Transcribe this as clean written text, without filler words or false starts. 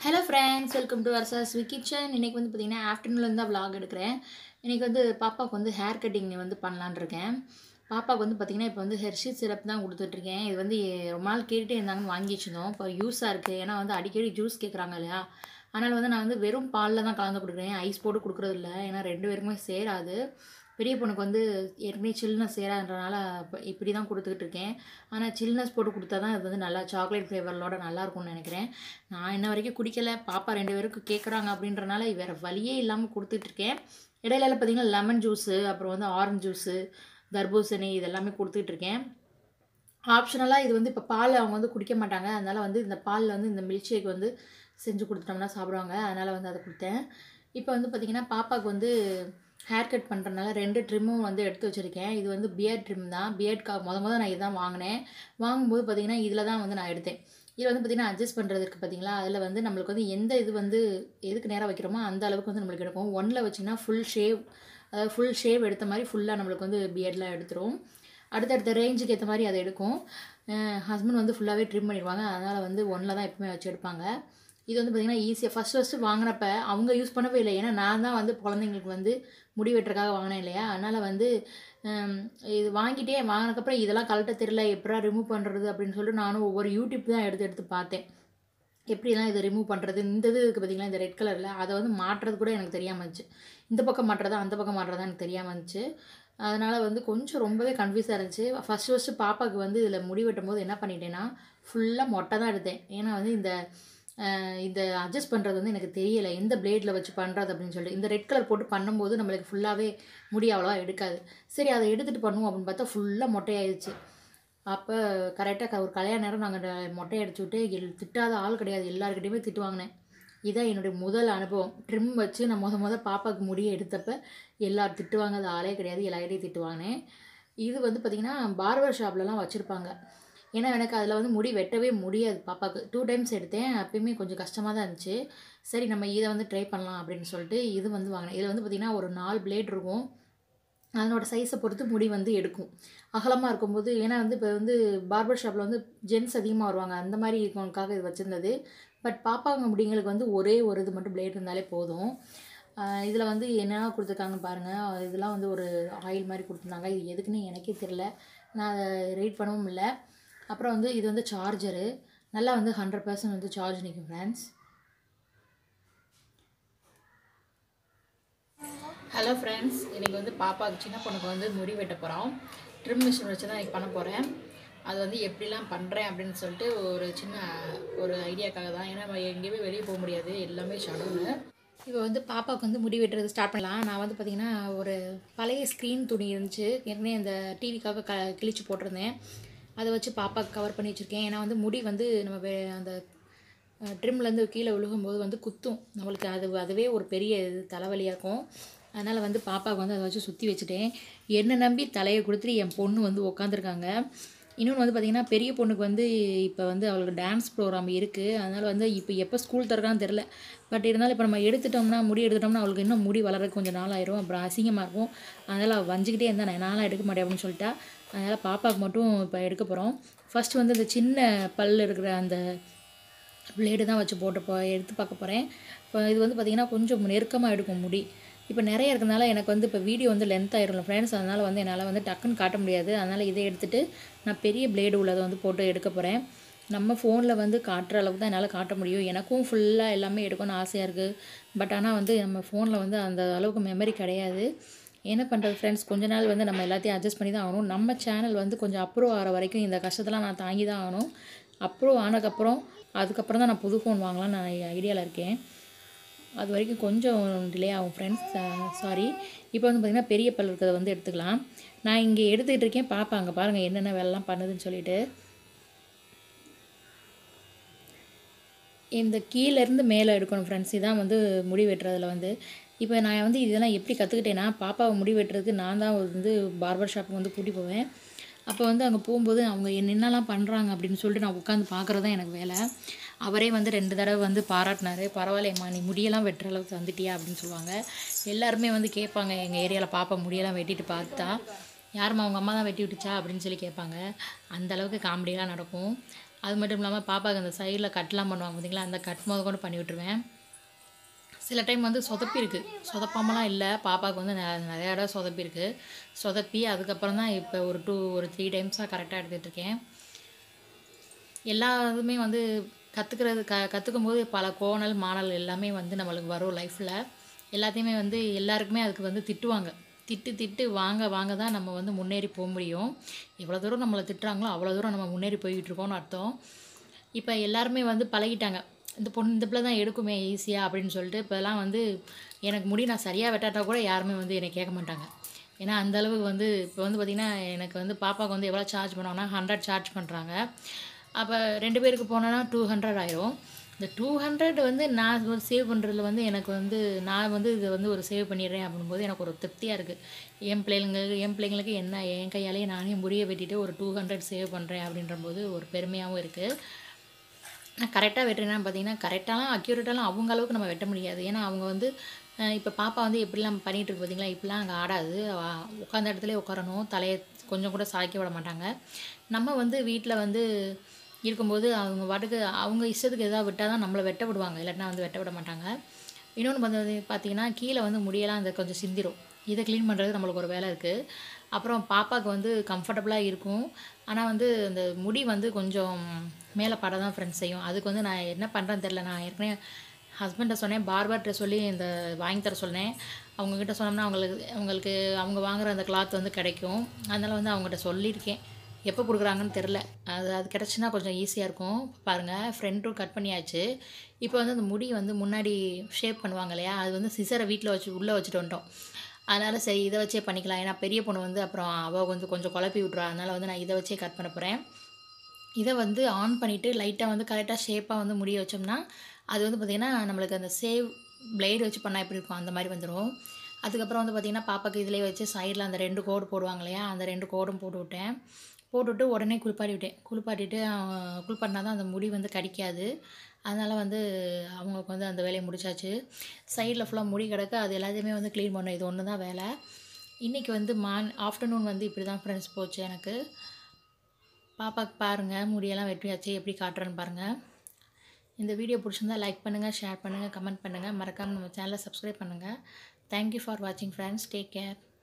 Hello friends, welcome to Varsha's kitchen. இன்றைக்கி வந்து பார்த்திங்கன்னா ஆஃப்டர்நூன்லேருந்து தான் விலாக் எடுக்கிறேன். இன்றைக்கி வந்து பாப்பாவுக்கு வந்து ஹேர் கட்டிங் வந்து பண்ணலான்னு இருக்கேன். பாப்பாவுக்கு வந்து பார்த்திங்கன்னா இப்போ வந்து ஹெர்ஷீஸ் சிரப் தான் கொடுத்துட்ருக்கேன். இது வந்து ரொம்ப நாள் கேட்டுகிட்டே இருந்தாங்கன்னு வாங்கி வச்சுருந்தோம். இப்போ யூஸாக இருக்குது, ஏன்னா வந்து அடிக்கடி ஜூஸ் கேட்குறாங்க இல்லையா. அதனால் வந்து நான் வந்து வெறும் பாலில் தான் கலந்து கொடுக்குறேன், ஐஸ் போட்டு கொடுக்குறது இல்லை. ஏன்னா 2 பேருக்குமே சேராது. பெரிய பொண்ணுக்கு வந்து ஏற்கனவே சில்னஸ் சேராதுன்றனால இப்படி தான் கொடுத்துக்கிட்டு இருக்கேன். ஆனால் சில்னஸ் போட்டு கொடுத்தா தான் இது வந்து நல்லா சாக்லேட் ஃப்ளேவரோட நல்லாயிருக்கும்னு நினைக்கிறேன். நான் இன்ன வரைக்கும் குடிக்கலை, பாப்பா 2 பேருக்கும் கேட்குறாங்க அப்படின்றனால வேறு வழியே இல்லாமல் கொடுத்துட்ருக்கேன். இடையில பார்த்திங்கன்னா லெமன் ஜூஸு, அப்புறம் வந்து ஆரஞ்சு ஜூஸு, தர்பூசணி இதெல்லாமே கொடுத்துட்ருக்கேன். ஆப்ஷனலாக இது வந்து இப்போ பால் அவங்க வந்து குடிக்க மாட்டாங்க, அதனால் வந்து இந்த பாலில் வந்து இந்த மில்க் ஷேக் வந்து செஞ்சு கொடுத்துட்டோம்னா சாப்பிடுவாங்க. அதனால் வந்து அதை கொடுத்தேன். இப்போ வந்து பார்த்திங்கன்னா பாப்பாவுக்கு வந்து ஹேர் கட் பண்ணுறதுனால 2 ட்ரிம்மும் வந்து எடுத்து வச்சுருக்கேன். இது வந்து பியர்ட் ட்ரிம் தான். பியர்ட்காக மொதல் நான் இதுதான் வாங்கினேன். வாங்கும்போது பார்த்திங்கன்னா இதில் தான் வந்து நான் எடுத்தேன். இதில் வந்து பார்த்திங்கன்னா அட்ஜஸ்ட் பண்ணுறது இருக்குது பார்த்திங்களா, அதில் வந்து நம்மளுக்கு வந்து எந்த இது வந்து எதுக்கு நேராக வைக்கிறோமோ அந்த அளவுக்கு வந்து நம்மளுக்கு எடுக்கும். 1ல் வச்சிங்கன்னா ஃபுல் ஷேவ், அதாவது ஃபுல் ஷேவ் எடுத்த மாதிரி ஃபுல்லாக நம்மளுக்கு வந்து பியர்ட்லாம் எடுத்துரும். அடுத்தடுத்த ரேஞ்சுக்கு ஏற்ற மாதிரி அதை எடுக்கும். ஹஸ்பண்ட் வந்து ஃபுல்லாகவே ட்ரிம் பண்ணிடுவாங்க. அதனால் வந்து 1ல் தான் எப்பவுமே வச்சு எடுப்பாங்க. இது வந்து பார்த்திங்கன்னா ஈஸியாக ஃபஸ்ட்டு வாங்கினப்ப அவங்க யூஸ் பண்ணவே இல்லை. ஏன்னா நான் தான் வந்து குழந்தைங்களுக்கு வந்து முடி வெட்டுறதுக்காக வாங்கினேன் இல்லையா. அதனால் வந்து இது வாங்கினதுக்கப்புறம் இதெல்லாம் கழட்ட தெரியல, எப்படா ரிமூவ் பண்ணுறது அப்படின்னு சொல்லிட்டு நானும் ஒவ்வொரு யூடியூப் தான் எடுத்து பார்த்தேன். எப்படிலாம் இதை ரிமூவ் பண்ணுறது. இந்த இது இருக்குது பார்த்திங்களா, இந்த ரெட் கலரில், அதை வந்து மாட்டுறது கூட எனக்கு தெரியாமல் இருந்துச்சு. இந்த பக்கம் மாட்டுறதா அந்த பக்கம் மாட்டுறதா எனக்கு தெரியாமல் இருந்துச்சு. அதனால் வந்து கொஞ்சம் ரொம்பவே கன்ஃபியூஸாக இருந்துச்சு. ஃபஸ்ட்டு பாப்பாவுக்கு வந்து இதில் முடி வெட்டும் போது என்ன பண்ணிட்டேன்னா ஃபுல்லாக மொட்டை தான் எடுத்தேன். ஏன்னா வந்து இந்த அட்ஜஸ்ட் பண்ணுறது வந்து எனக்கு தெரியலை, எந்த பிளேடில் வச்சு பண்ணுறது அப்படின்னு சொல்லிட்டு. இந்த ரெட் கலர் போட்டு பண்ணும்போது நம்மளுக்கு ஃபுல்லாகவே முடி அவ்வளோவா எடுக்காது. சரி, அதை எடுத்துகிட்டு பண்ணுவோம் அப்படின்னு பார்த்தா ஃபுல்லாக மொட்டையாயிடுச்சு. அப்போ கரெக்டாக ஒரு கல்யாண நேரம் நாங்கள் மொட்டை அடிச்சு விட்டு திட்டாத ஆள் கிடையாது, எல்லாருக்கிட்டையுமே திட்டு வாங்கினேன். இதான் என்னுடைய முதல் அனுபவம். ட்ரிம் வச்சு நான் மொதல் பாப்பாவுக்கு முடியை எடுத்தப்போ எல்லாரும் திட்டு வாங்காத ஆளே கிடையாது, எல்லார்கிட்டையும் திட்டு வாங்கினேன். இது வந்து பார்த்திங்கன்னா பார்பர் ஷாப்லலாம் வச்சுருப்பாங்க. ஏன்னா எனக்கு அதில் வந்து முடி வெட்டவே முடியாது. பாப்பாவுக்கு 2 டைம்ஸ் எடுத்தேன். அப்பயுமே கொஞ்சம் கஷ்டமாக தான் இருந்துச்சு. சரி, நம்ம இதை வந்து ட்ரை பண்ணலாம் அப்படின்னு சொல்லிட்டு இது வந்து வாங்கினேன். இதில் வந்து பார்த்திங்கன்னா ஒரு 4 பிளேட் இருக்கும். அதனோட சைஸை பொறுத்து முடி வந்து எடுக்கும். அகலமாக இருக்கும்போது, ஏன்னா வந்து இப்போ வந்து பார்பர் ஷாப்பில் வந்து ஜென்ஸ் அதிகமாக வருவாங்க, அந்த மாதிரி இருக்கவங்களுக்காக இது வச்சுருந்தது. பட் பாப்பாங்க முடிங்களுக்கு வந்து ஒரே ஒரு இது மட்டும் பிளேட் இருந்தாலே போதும். இதில் வந்து என்னென்ன கொடுத்துருக்காங்கன்னு பாருங்கள். இதெல்லாம் வந்து ஒரு ஆயில் மாதிரி கொடுத்துருந்தாங்க. இது எதுக்குன்னு எனக்கே தெரில, நான் அதை ரீட் பண்ணவும் இல்லை. அப்புறம் வந்து இது வந்து சார்ஜரு, நல்லா வந்து 100% வந்து சார்ஜ் நிற்கும் ஃப்ரெண்ட்ஸ். ஹலோ ஃப்ரெண்ட்ஸ், இன்றைக்கி வந்து பாப்பாவுக்கு சின்ன பொண்ணுக்கு வந்து முடி வெட்ட போகிறோம். ட்ரிம் மிஷின் வச்சு தான் இன்றைக்கி பண்ண போகிறேன். அது வந்து எப்படிலாம் பண்ணுறேன் அப்படின்னு சொல்லிட்டு ஒரு ஐடியாக்காக தான். ஏன்னா நம்ம எங்கேயுமே வெளியே போக முடியாது, எல்லாமே ஷடவுனு. இப்போ வந்து பாப்பாவுக்கு வந்து முடி வெட்டுறது ஸ்டார்ட் பண்ணலாம். நான் வந்து பார்த்திங்கன்னா ஒரு பழைய ஸ்க்ரீன் துணி இருந்துச்சு, ஏற்கனவே இந்த டிவிக்காக கிழிச்சு போட்டிருந்தேன். அதை வச்சு பாப்பாவுக்கு கவர் பண்ணி வச்சுருக்கேன். ஏன்னா வந்து முடி வந்து நம்ம அந்த ட்ரிம்லேருந்து கீழே விழுகும்போது வந்து குத்தும் நம்மளுக்கு, அதுவே ஒரு பெரிய தலைவலியாக இருக்கும். அதனால் வந்து பாப்பாவுக்கு வந்து அதை வச்சு சுற்றி வச்சுட்டேன். என்னை நம்பி தலையை கொடுத்துட்டு என் பொண்ணு வந்து உட்காந்துருக்காங்க. இன்னொன்று வந்து பார்த்திங்கன்னா பெரிய பொண்ணுக்கு வந்து இப்போ வந்து அவளுக்கு டான்ஸ் ப்ரோக்ராம் இருக்குது. அதனால் வந்து இப்போ எப்போ ஸ்கூல் திறக்கான்னு தெரில. பட் இருந்தாலும் இப்போ நம்ம முடி எடுத்துட்டோம்னா அவளுக்கு இன்னும் முடி வளர்கிறதுக்கு கொஞ்சம் நாள் ஆயிரும், அப்புறம் அசிங்கமாக இருக்கும். அதனால் அவள் வஞ்சிக்கிட்டே இருந்தால் நான்லாம் எடுக்க மாட்டேன் அப்படின்னு சொல்லிட்டா. அதனால் பாப்பாவுக்கு மட்டும் இப்போ எடுக்க போகிறோம். ஃபஸ்ட்டு வந்து இந்த சின்ன பல் இருக்கிற அந்த பிளேடு தான் வச்சு எடுத்து பார்க்க போகிறேன். இப்போ இது வந்து பார்த்திங்கன்னா கொஞ்சம் நெருக்கமாக எடுக்கும் முடி. இப்போ நிறைய இருக்கிறதுனால எனக்கு வந்து இப்போ வீடியோ வந்து லென்த் ஆயிரும் ஃப்ரெண்ட்ஸ். அதனால் வந்து என்னால் வந்து டக்குன்னு காட்ட முடியாது. அதனால் இதை எடுத்துகிட்டு நான் பெரிய பிளேடு உள்ளதை வந்து போட்டு எடுக்க போகிறேன். நம்ம ஃபோனில் வந்து காட்டுற அளவுக்கு தான் என்னால் காட்ட முடியும். எனக்கும் ஃபுல்லாக எல்லாமே எடுக்கணும்னு ஆசையாக இருக்குது. பட் ஆனால் வந்து நம்ம ஃபோனில் வந்து அந்த அளவுக்கு மெமரி கிடையாது. என்ன பண்ணுறது ஃப்ரெண்ட்ஸ், கொஞ்ச நாள் வந்து நம்ம எல்லாத்தையும் அட்ஜஸ்ட் பண்ணி தான் ஆகணும். நம்ம சேனல் வந்து கொஞ்சம் அப்ரூவ் ஆகிற வரைக்கும் இந்த கஷ்டத்தெல்லாம் நான் தாங்கி தான் ஆகணும். அப்ரூவ் அதுக்கப்புறம் தான் நான் புது ஃபோன் வாங்கலாம்னு நான் ஐடியாவில் இருக்கேன். அது வரைக்கும் கொஞ்சம் டிலே ஆகும் ஃப்ரெண்ட்ஸ், சாரி. இப்போ வந்து பார்த்திங்கன்னா பெரிய பல் இருக்கிறத வந்து எடுத்துக்கலாம். நான் இங்கே எடுத்துக்கிட்டு இருக்கேன். பாப்பா அங்கே பாருங்கள் என்னென்ன வேலைலாம் பண்ணுதுன்னு சொல்லிட்டு. இந்த கீழேருந்து மேலே எடுக்கணும் ஃப்ரெண்ட்ஸ், இதான் வந்து முடி வெட்டுறதுல வந்து. இப்போ நான் வந்து இதெல்லாம் எப்படி கற்றுக்கிட்டேன்னா, பாப்பாவை முடி வெட்டுறதுக்கு நான் தான் வந்து பார்பர் ஷாப்புக்கு வந்து கூட்டி போவேன். அப்போ வந்து அங்கே போகும்போது அவங்க என்னென்னலாம் பண்ணுறாங்க அப்படின்னு சொல்லிட்டு நான் உட்காந்து பார்க்குறது தான் எனக்கு வேலை. அவரே வந்து 2 தடவை வந்து பாராட்டினார். பரவாயில்லையம்மா, நீ முடியெல்லாம் வெட்டுற அளவுக்கு வந்துட்டியா அப்படின்னு சொல்லுவாங்க. எல்லாருமே வந்து கேட்பாங்க, எங்கள் ஏரியாவில் பாப்பா முடியெல்லாம் வெட்டிட்டு பார்த்தா, யாரும்மா அவங்க அம்மா தான் வெட்டி விட்டுச்சா அப்படின்னு சொல்லி கேட்பாங்க. அந்தளவுக்கு காமெடியெலாம் நடக்கும். அது மட்டும் இல்லாமல் பாப்பாவுக்கு அந்த சைடில் கட்லாம் பண்ணுவாங்க பார்த்தீங்களா, அந்த கட் முத கொண்டு பண்ணி விட்டுருவேன். சில டைம் வந்து சொதப்பியிருக்கு. சொதப்பாமலாம் இல்ல. பாப்பாவுக்கு வந்து நிறையா இடம் சொதப்பியிருக்கு. சொதப்பி அதுக்கப்புறம் தான் இப்போ ஒரு 3 டைம்ஸாக கரெக்டாக எடுத்துகிட்ருக்கேன். எல்லா இதுவுமே வந்து கற்றுக்கும்போது பல கோணல், மாணல் எல்லாமே வந்து நம்மளுக்கு வரும் லைஃப்பில். எல்லாத்தையுமே வந்து எல்லாருக்குமே அதுக்கு வந்து திட்டுவாங்க. திட்டு வாங்க வாங்க தான் நம்ம வந்து முன்னேறி முடியும். எவ்வளோ தூரம் நம்மளை திட்டுறாங்களோ அவ்வளோ தூரம் நம்ம முன்னேறி போய்கிட்டுருக்கோம்னு அர்த்தம். இப்போ எல்லாருமே வந்து பழகிட்டாங்க. இந்த பிள்ளை தான் எடுக்குமே ஈஸியாக அப்படின்னு சொல்லிட்டு இப்போலாம் வந்து எனக்கு முடி நான் சரியாக வெட்டாட்டா கூட யாருமே வந்து என்னை கேட்க மாட்டாங்க. ஏன்னா அந்தளவுக்கு வந்து இப்போ வந்து பார்த்திங்கன்னா எனக்கு வந்து பாப்பாவுக்கு வந்து எவ்வளோ சார்ஜ் பண்ணுவாங்கன்னா 100 சார்ஜ் பண்ணுறாங்க. அப்போ 2 பேருக்கு போனோன்னா 200 ஆயிரும். இந்த 200 வந்து நான் ஒரு சேவ் பண்ணுறதுல வந்து எனக்கு வந்து நான் வந்து இதை வந்து ஒரு சேவ் பண்ணிடுறேன் அப்படின்போது எனக்கு ஒரு திருப்தியாக இருக்குது. என் பிள்ளைங்களுக்கு என்ன என் கையாலேயே நானே முடிய வெட்டிட்டு ஒரு 200 சேவ் பண்ணுறேன் அப்படின்றபோது ஒரு பெருமையாகவும் இருக்குது. நான் கரெக்டாக வெட்டுறேன்னா பார்த்தீங்கன்னா கரெக்டாலாம் அக்யூரேட்டாலாம் அவங்க அளவுக்கு நம்ம வெட்ட முடியாது. ஏன்னா அவங்க வந்து இப்போ பாப்பா வந்து எப்படிலாம் பண்ணிகிட்டு இருக்கு பார்த்தீங்களா, இப்படிலாம் அங்கே ஆடாது. உட்காந்த இடத்துலேயே உட்காரணும். தலையை கொஞ்சம் கூட சாய்க்க விட மாட்டாங்க. நம்ம வந்து வீட்டில் வந்து இருக்கும்போது அவங்க பாட்டுக்கு அவங்க இஷ்டத்துக்கு எதாவது விட்டால் தான் நம்மளை வெட்ட விடுவாங்க. இல்லாட்டினா வந்து வெட்ட விட மாட்டாங்க. இன்னொன்று பார்த்தீங்கன்னா கீழே வந்து முடியெல்லாம் அந்த கொஞ்சம் சிந்திரும். இதை க்ளீன் பண்ணுறது நம்மளுக்கு ஒரு வேலை இருக்குது. அப்புறம் பாப்பாவுக்கு வந்து கம்ஃபர்டபுளாக இருக்கும். ஆனால் வந்து அந்த முடி வந்து கொஞ்சம் மேலே பட தான் ஃப்ரெண்ட்ஸ் செய்யும். அதுக்கு வந்து நான் என்ன பண்ணுறேன்னு தெரில. நான் ஏற்கனவே ஹஸ்பண்ட்டை சொன்னேன், பார்பர்கிட்ட சொல்லி இந்த வாங்கி தர சொன்னேன். அவங்கக்கிட்ட சொன்னோம்னா அவங்களுக்கு அவங்க வாங்குகிற அந்த கிளாத் வந்து கிடைக்கும். அதனால் வந்து அவங்ககிட்ட சொல்லியிருக்கேன். எப்போ கொடுக்குறாங்கன்னு தெரில. அது கிடச்சின்னா கொஞ்சம் ஈஸியாக இருக்கும். பாருங்கள் ஃப்ரண்ட்டும் கட் பண்ணியாச்சு. இப்போ வந்து அந்த முடி வந்து முன்னாடி ஷேப் பண்ணுவாங்க இல்லையா, அது வந்து சிசரை வீட்டில் உள்ளே வச்சுட்டு வந்துட்டோம். அதனால் சரி இதை வச்சே பண்ணிக்கலாம். ஏன்னா பெரிய பொண்ணு வந்து அப்புறம் அவள் கொஞ்சம் குழப்பி விட்ருவா. அதனால் வந்து நான் இதை வச்சே கட் பண்ண போகிறேன். இதை வந்து ஆன் பண்ணிவிட்டு லைட்டாக வந்து கரெக்டாக ஷேப்பாக வந்து முடிய வச்சோம்னா அது வந்து பார்த்திங்கன்னா நம்மளுக்கு அந்த சேவ் பிளேடு வச்சு பண்ணால் எப்படி இருக்கும் அந்த மாதிரி வந்துடும். அதுக்கப்புறம் வந்து பார்த்திங்கன்னா பாப்பாவுக்கு இதிலே வச்சு சைடில் அந்த 2 கோடு போடுவாங்க இல்லையா, அந்த 2 கோடும் போட்டு விட்டேன். போட்டுவிட்டு உடனே குளிப்பாட்டிட்டு குளிப்பாட்டினா தான் அந்த முடி வந்து கடிக்காது. அதனால் வந்து அவங்களுக்கு வந்து அந்த வேலையை முடிச்சாச்சு. சைடில் ஃபுல்லாக முடி கிடக்கு. அது எல்லாத்தையுமே வந்து க்ளீன் பண்ணணும். இது ஒன்று தான் வேலை. இன்றைக்கி வந்து ஆஃப்டர்நூன் வந்து இப்படி தான் ஃப்ரெண்ட்ஸ் போச்சு எனக்கு. பாப்பாவுக்கு பாருங்கள் முடியெல்லாம் வெட்டியாச்சு. எப்படி காட்டுறேன்னு பாருங்கள். இந்த வீடியோ பிடிச்சிருந்தா லைக் பண்ணுங்கள், ஷேர் பண்ணுங்கள், கமெண்ட் பண்ணுங்கள். மறக்காமல் நம்ம சேனலை சப்ஸ்கிரைப் பண்ணுங்கள். தேங்க்யூ ஃபார் வாட்சிங் ஃப்ரெண்ட்ஸ். Take care.